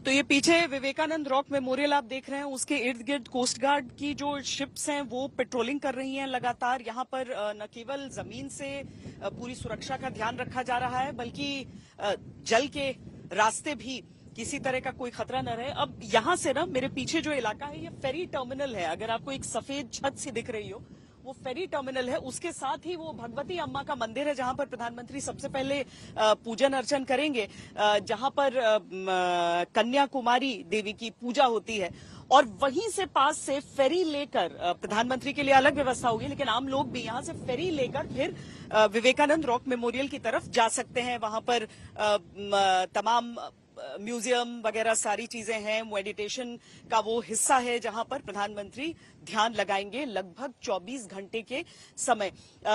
तो ये पीछे विवेकानंद रॉक मेमोरियल आप देख रहे हैं, उसके इर्द गिर्द कोस्ट गार्ड की जो शिप्स हैं वो पेट्रोलिंग कर रही हैं लगातार। यहाँ पर न केवल जमीन से पूरी सुरक्षा का ध्यान रखा जा रहा है, बल्कि जल के रास्ते भी किसी तरह का कोई खतरा न रहे। अब यहाँ से ना मेरे पीछे जो इलाका है ये फेरी टर्मिनल है। अगर आपको एक सफेद छत सी दिख रही हो, वो फेरी टर्मिनल है। उसके साथ ही वो भगवती अम्मा का मंदिर है, जहां पर प्रधानमंत्री सबसे पहले पूजन अर्चन करेंगे, जहां पर कन्याकुमारी देवी की पूजा होती है। और वहीं से पास से फेरी लेकर, प्रधानमंत्री के लिए अलग व्यवस्था होगी, लेकिन आम लोग भी यहां से फेरी लेकर फिर विवेकानंद रॉक मेमोरियल की तरफ जा सकते हैं। वहां पर तमाम म्यूजियम वगैरह सारी चीजें हैं। मेडिटेशन का वो हिस्सा है जहां पर प्रधानमंत्री ध्यान लगाएंगे लगभग 24 घंटे के समय।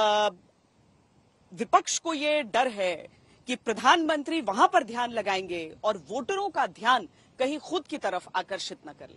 विपक्ष को ये डर है कि प्रधानमंत्री वहां पर ध्यान लगाएंगे और वोटरों का ध्यान कहीं खुद की तरफ आकर्षित न कर लें।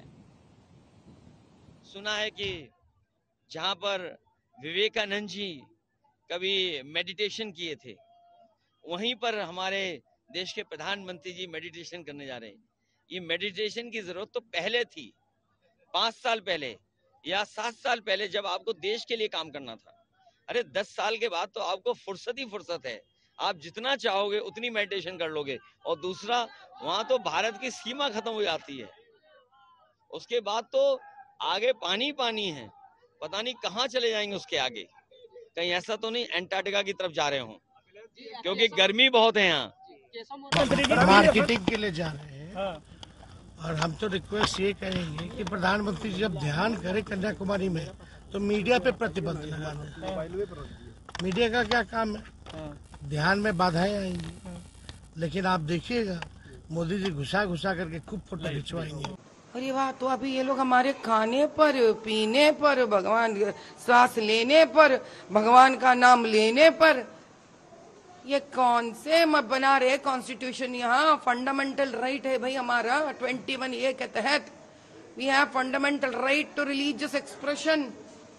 सुना है कि जहां पर विवेकानंद जी कभी मेडिटेशन किए थे, वहीं पर हमारे देश के प्रधानमंत्री जी मेडिटेशन करने जा रहे हैं। ये मेडिटेशन की जरूरत तो पहले थी, 5 साल पहले या 7 साल पहले, जब आपको देश के लिए काम करना था। अरे 10 साल के बाद तो आपको फुर्सत ही फुर्सत है, आप जितना चाहोगे उतनी मेडिटेशन कर लोगे। और दूसरा, वहां तो भारत की सीमा खत्म हो जाती है, उसके बाद तो आगे पानी पानी है, पता नहीं कहाँ चले जाएंगे उसके आगे। कहीं ऐसा तो नहीं अंटार्कटिका की तरफ जा रहे हो, क्योंकि गर्मी बहुत है यहाँ। मार्केटिंग के लिए जा रहे हैं। और हम तो रिक्वेस्ट ये करेंगे कि प्रधानमंत्री जब ध्यान करे कन्याकुमारी में, तो मीडिया पे प्रतिबंध लगा दें। मीडिया का क्या काम है? ध्यान में बाधाएं आएंगी, लेकिन आप देखिएगा मोदी जी घुसा घुसा करके खूब फोटो खिंचवाएंगे। अरे वाह, तो अभी ये लोग हमारे खाने पर, पीने पर, भगवान सांस लेने पर, भगवान का नाम लेने पर, ये कौन से बना रहे कॉन्स्टिट्यूशन? यहाँ फंडामेंटल राइट है भाई हमारा 21A के तहत। We have fundamental right to religious expression.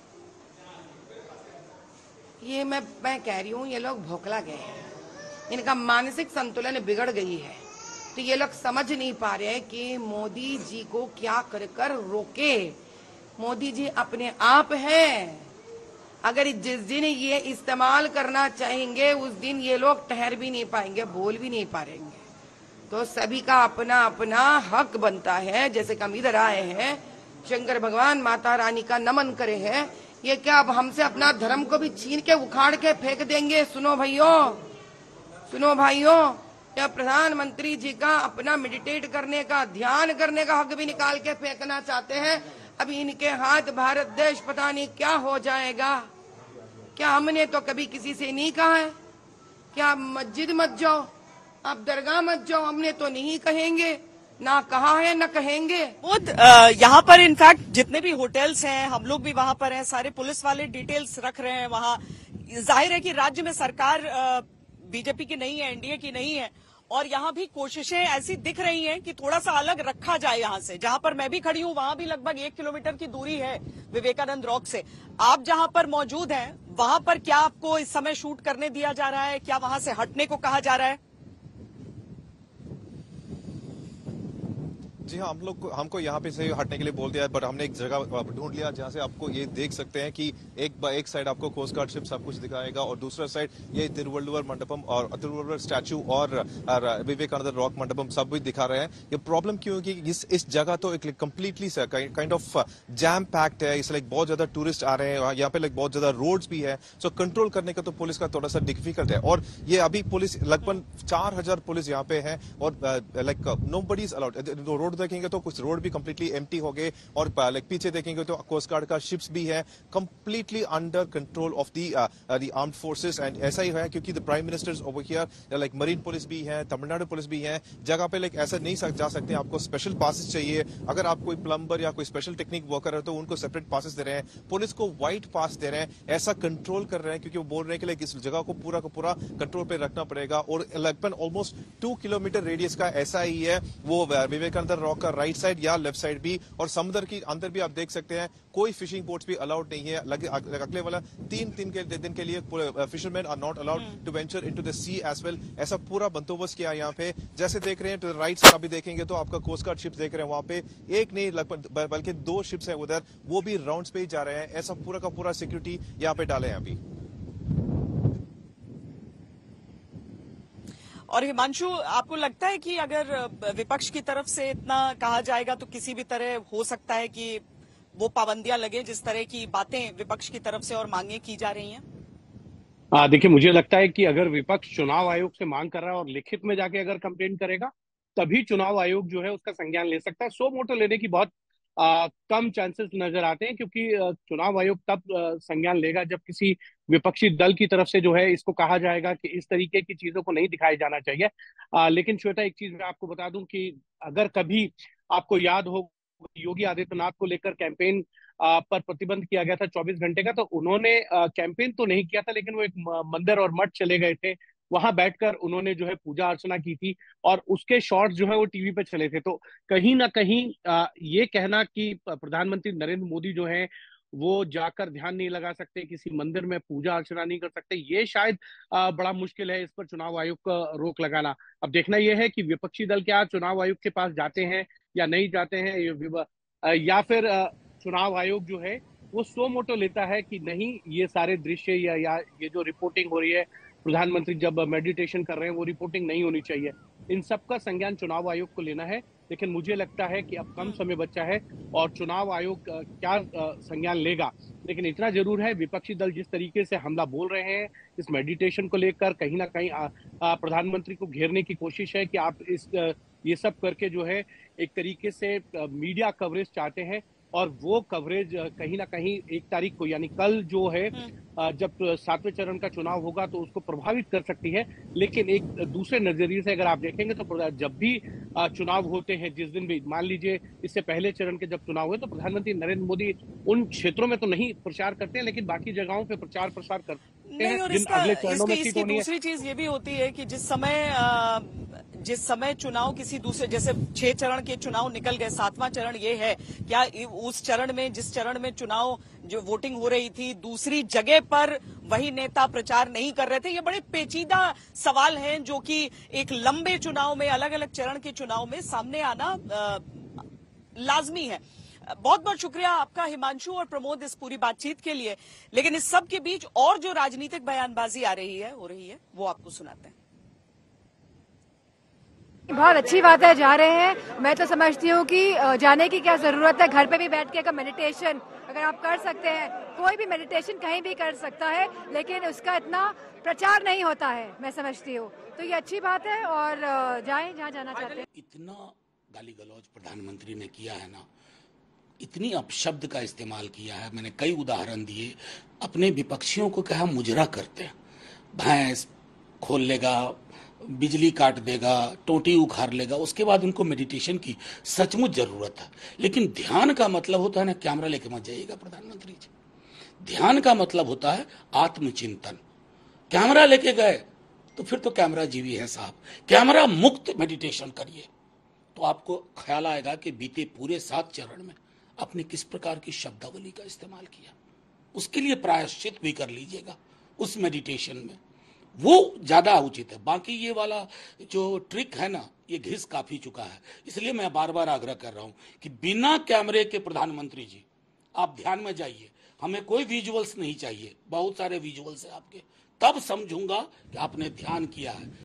ये मैं कह रही हूँ, ये लोग भोकला गए हैं, इनका मानसिक संतुलन बिगड़ गई है। तो ये लोग समझ नहीं पा रहे कि मोदी जी को क्या कर कर रोके। मोदी जी अपने आप हैं, अगर जिस दिन ये इस्तेमाल करना चाहेंगे उस दिन ये लोग ठहर भी नहीं पाएंगे, बोल भी नहीं पाएंगे। तो सभी का अपना अपना हक बनता है। जैसे कि हम इधर आए हैं, शंकर भगवान माता रानी का नमन करे हैं, ये क्या अब हमसे अपना धर्म को भी छीन के उखाड़ के फेंक देंगे? सुनो भाइयों, सुनो भाइयों, या प्रधानमंत्री जी का अपना मेडिटेट करने का, ध्यान करने का हक भी निकाल के फेंकना चाहते हैं। अब इनके हाथ भारत देश पता नहीं क्या हो जाएगा। क्या हमने तो कभी किसी से नहीं कहा है कि आप मस्जिद मत जाओ, आप दरगाह मत जाओ? हमने तो नहीं कहेंगे, ना कहा है ना कहेंगे। यहाँ पर इनफैक्ट जितने भी होटल्स हैं, हम लोग भी वहां पर हैं, सारे पुलिस वाले डिटेल्स रख रहे हैं वहां। जाहिर है कि राज्य में सरकार बीजेपी की नहीं है, एनडीए की नहीं है, और यहाँ भी कोशिशें ऐसी दिख रही हैं कि थोड़ा सा अलग रखा जाए। यहाँ से जहां पर मैं भी खड़ी हूँ, वहां भी लगभग 1 किलोमीटर की दूरी है विवेकानंद रॉक से। आप जहां पर मौजूद हैं, वहां पर क्या आपको इस समय शूट करने दिया जा रहा है? क्या वहां से हटने को कहा जा रहा है? जी हाँ, हमको यहाँ पे से हटने के लिए बोल दिया है, बट हमने एक जगह ढूंढ लिया जहाँ से आपको ये देख सकते हैं कि एक साइड आपको कोस्ट गार्ड शिप सब कुछ दिखाएगा और दूसरा साइड ये तिरुवल्लुवर मंडपम और तिरुवल्लुवर स्टैचू और विवेकानंद रॉक मंडपम सब भी दिखा रहे हैं। ये प्रॉब्लम क्यों है कि इस जगह तो एक completely kind of jam packed है। इस लाइक बहुत ज्यादा टूरिस्ट आ रहे हैं, यहाँ पे लाइक बहुत ज्यादा रोड्स भी है, सो कंट्रोल करने का तो पुलिस का थोड़ा सा डिफिकल्ट है। और ये अभी पुलिस लगभग 4000 पुलिस यहाँ पे है और like nobody is allowed. Road देखेंगे तो कुछ रोड भी कंप्लीटली एम्प्टी हो गए और पीछे देखेंगे तो कोस्ट गार्ड का शिप्स भी है completely under control of the armed forces. And ऐसा ही है क्योंकि the prime ministers over here, like marine police भी है, तमिलनाडु पुलिस भी है। जगह पे लाइक ऐसा नहीं जा सकते, आपको स्पेशल पासेस चाहिए। अगर आप कोई प्लम्बर या कोई स्पेशल टेक्निक वर्कर है तो उनको सेपरेट पासेस दे रहे हैं, पुलिस को व्हाइट पास दे रहे हैं। ऐसा कंट्रोल कर रहे हैं क्योंकि वो बोल रहे हैं कि लाइक इस जगह को पूरा कंट्रोल पे रखना पड़ेगा। और लगभग ऑलमोस्ट 2 किलोमीटर रेडियस का ऐसा ही है वो विवेकानंद रॉक का राइट साइड या लेफ्ट साइड भी, और समुद्र के अंदर भी आप देख सकते हैं कोई फिशिंग बोट्स भी अलाउड नहीं है। अगले वाला 3 दिन के लिए fisherman are not allowed to venture into the sea as well. ऐसा पूरा बंदोबस्त किया यहाँ पे। जैसे देख रहे हैं तो राइट साइड अभी देखेंगे तो आपका कोस्ट गार्ड शिप्स देख रहे हैं, वहां पे एक नहीं लगभग बल्कि 2 शिप्स हैं उधर, वो भी राउंड्स पे ही जा रहे हैं। ऐसा पूरा का पूरा सिक्योरिटी यहाँ पे डाले हैं अभी। और हिमांशु, आपको लगता है कि अगर विपक्ष की तरफ से इतना कहा जाएगा तो किसी भी तरह हो सकता है कि वो पाबंदियां लगे, जिस तरह की बातें विपक्ष की तरफ से और मांगे की जा रही हैं? देखिए, मुझे लगता है कि अगर विपक्ष चुनाव आयोग से मांग कर रहा है और लिखित में जाके अगर कंप्लेन करेगा तभी चुनाव आयोग जो है उसका संज्ञान ले सकता है। सो मोटो लेने की बहुत कम चांसेस नजर आते हैं, क्योंकि चुनाव आयोग तब संज्ञान लेगा जब किसी विपक्षी दल की तरफ से जो है इसको कहा जाएगा कि इस तरीके की चीजों को नहीं दिखाया जाना चाहिए। लेकिन श्वेता, एक चीज मैं आपको बता दूं कि अगर कभी आपको याद हो योगी आदित्यनाथ को लेकर कैंपेन पर प्रतिबंध किया गया था 24 घंटे का, तो उन्होंने कैंपेन तो नहीं किया था, लेकिन वो एक मंदिर और मठ चले गए थे, वहां बैठकर उन्होंने जो है पूजा अर्चना की थी और उसके शॉर्ट्स जो है वो टीवी पे चले थे। तो कहीं ना कहीं ये कहना कि प्रधानमंत्री नरेंद्र मोदी जो है वो जाकर ध्यान नहीं लगा सकते, किसी मंदिर में पूजा अर्चना नहीं कर सकते, ये शायद बड़ा मुश्किल है इस पर चुनाव आयोग का रोक लगाना। अब देखना यह है कि विपक्षी दल क्या चुनाव आयोग के पास जाते हैं या नहीं जाते हैं, या फिर चुनाव आयोग जो है वो सो मोटो लेता है कि नहीं, ये सारे दृश्य या ये जो रिपोर्टिंग हो रही है, प्रधानमंत्री जब मेडिटेशन कर रहे हैं वो रिपोर्टिंग नहीं होनी चाहिए। इन सब का संज्ञान चुनाव आयोग को लेना है, लेकिन मुझे लगता है कि अब कम समय बचा है और चुनाव आयोग क्या संज्ञान लेगा। लेकिन इतना जरूर है, विपक्षी दल जिस तरीके से हमला बोल रहे हैं इस मेडिटेशन को लेकर, कहीं ना कहीं प्रधानमंत्री को घेरने की कोशिश है कि आप ये सब करके जो है एक तरीके से मीडिया कवरेज चाहते हैं, और वो कवरेज कहीं ना कहीं 1 तारीख को यानी कल जो है जब 7वें चरण का चुनाव होगा तो उसको प्रभावित कर सकती है। लेकिन एक दूसरे नजरिए से अगर आप देखेंगे तो जब भी चुनाव होते हैं, जिस दिन भी मान लीजिए इससे पहले चरण के जब चुनाव हुए, तो प्रधानमंत्री नरेंद्र मोदी उन क्षेत्रों में तो नहीं प्रचार करते हैं, लेकिन बाकी जगहों पे प्रचार प्रसार करते हैं और जिन अगले चरणों में सीट होनी है। दूसरी चीज ये भी होती है कि जिस समय चुनाव किसी दूसरे, जैसे 6 चरण के चुनाव निकल गए, 7वां चरण ये है, क्या उस चरण में, जिस चरण में चुनाव जो वोटिंग हो रही थी, दूसरी जगह पर वही नेता प्रचार नहीं कर रहे थे? ये बड़े पेचीदा सवाल हैं जो कि एक लंबे चुनाव में, अलग अलग चरण के चुनाव में सामने आना लाजमी है। बहुत बहुत शुक्रिया आपका हिमांशु और प्रमोद इस पूरी बातचीत के लिए। लेकिन इस सब के बीच और जो राजनीतिक बयानबाजी हो रही है वो आपको सुनाते हैं। बहुत अच्छी बात है, जा रहे हैं। मैं तो समझती हूँ कि जाने की क्या जरूरत है, घर पे भी बैठ के अगर मेडिटेशन अगर आप कर सकते हैं, कोई भी मेडिटेशन कहीं भी कर सकता है, लेकिन उसका इतना प्रचार नहीं होता है, मैं समझती हूँ। तो ये अच्छी बात है और जाएं जहाँ जाना चाहते हैं। इतना गाली गलौज प्रधानमंत्री ने किया है ना, इतनी अपशब्द का इस्तेमाल किया है, मैंने कई उदाहरण दिए। अपने विपक्षियों को कहा मुजरा करते हैं, भैंस खोल लेगा, बिजली काट देगा, टोटी उखाड़ लेगा, उसके बाद उनको मेडिटेशन की सचमुच जरूरत है। लेकिन ध्यान का मतलब होता है ना, कैमरा लेके मत जाइएगा प्रधानमंत्री जी। ध्यान का मतलब होता है आत्मचिंतन। कैमरा लेके गए तो फिर तो कैमरा जीवी है साहब। कैमरा मुक्त मेडिटेशन करिए तो आपको ख्याल आएगा कि बीते पूरे 7 चरण में आपने किस प्रकार की शब्दावली का इस्तेमाल किया। उसके लिए प्रायश्चित भी कर लीजिएगा उस मेडिटेशन में, वो ज्यादा उचित है। बाकी ये वाला जो ट्रिक है ना, ये घिस काफी चुका है। इसलिए मैं बार बार आग्रह कर रहा हूं कि बिना कैमरे के प्रधानमंत्री जी आप ध्यान में जाइए, हमें कोई विजुअल्स नहीं चाहिए। बहुत सारे विजुअल्स है आपके, तब समझूंगा कि आपने ध्यान किया है।